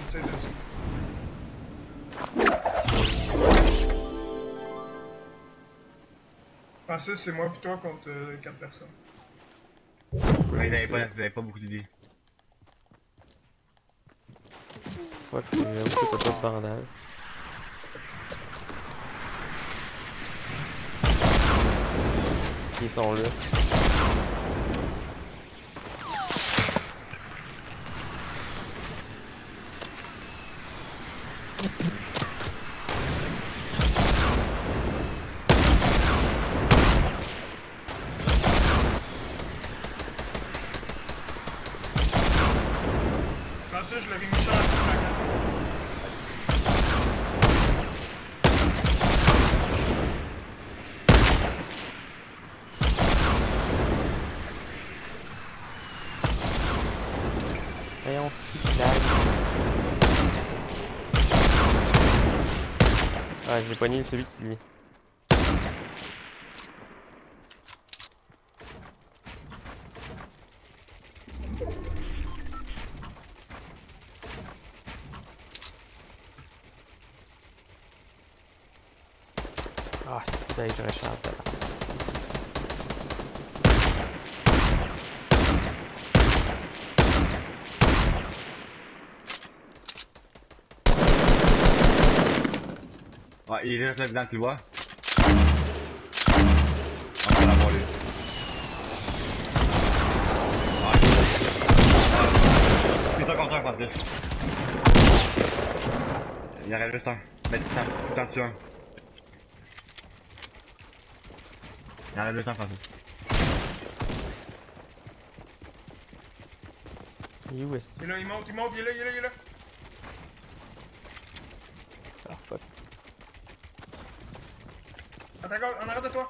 tu sais, dessus. Francis, c'est moi pis toi contre 4 personnes. Ouais, ils avaient pas beaucoup d'idées. Fuck, j'avoue que t'as pas de bandage. Ils sont là. Francis, je l'avais mis sur la plaque. Voyons, c'est qui lag. Ah, j'ai pogné celui qui... Ah, c'est ça, j'aurais chanté. Ah, il est là dedans, tu le vois? On va l'avoir lui. Ah, c'est toi contre un, Francis. Il en reste juste un. Mets tout le temps dessus un. Il en reste juste un, Francis. Il est où est-ce Il est là, il monte, il est là, il est là. Ah, fuck. Attends, en arrière de toi.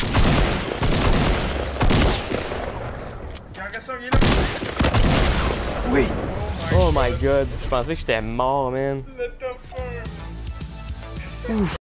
Il en reste un, il est là. Oui! Oh my god, je pensais que j'étais mort, man. Le top 1.